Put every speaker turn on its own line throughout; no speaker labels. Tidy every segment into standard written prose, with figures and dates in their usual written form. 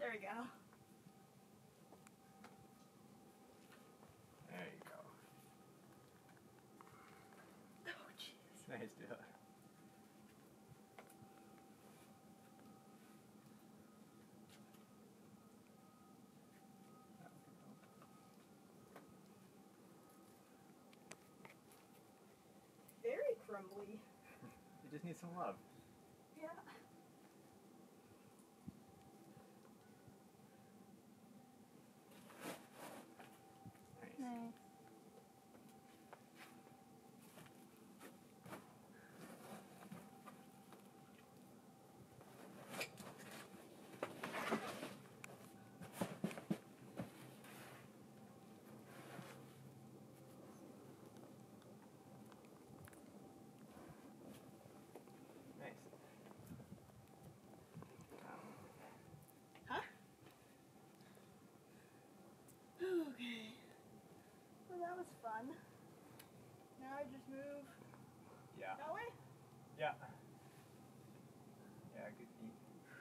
There we go.
There you go.
Oh, jeez.
Nice, Dula.
Very crumbly.
You just need some love.
Yeah.
Nice.
Nice.
Nice.
Huh? Okay. Well, that was fun. Now I just move
Yeah.
that way?
Yeah. Yeah, good feet.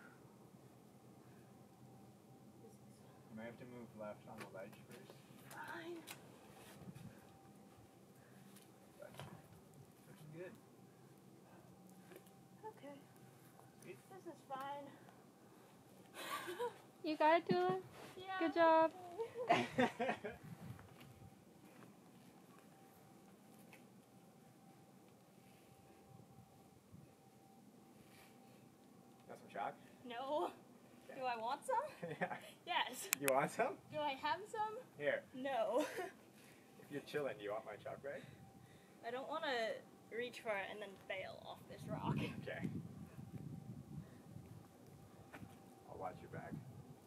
You might have to move left on the ledge first.
Fine.
But looking good.
Okay.
Sweet.
This is fine.
You got it, Dula?
Yeah.
Good job.
Got some chalk?
No.
Okay.
Do I want some?
Yeah.
Yes.
You want some?
Do I have some?
Here.
No.
If you're chilling, do you want my chalk bag?
I don't want to reach for it and then fail off this rock.
Okay. I'll watch your back.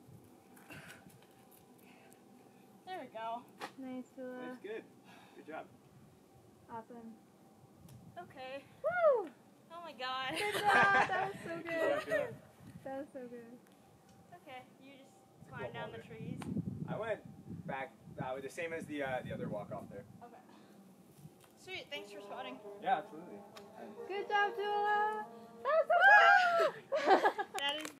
There we go.
Nice, Dula.
That's good. Good job.
Awesome.
Okay.
Woo!
Oh my god.
Good job. That was so
Good.
good. That was so good.
Okay, you just
It's a
climb
cool
down the
boulder.
trees.
I went back the same as the other walk off there.
Okay. Sweet, thanks for spotting.
Yeah, absolutely.
Good job, Dula. That was so good.
That is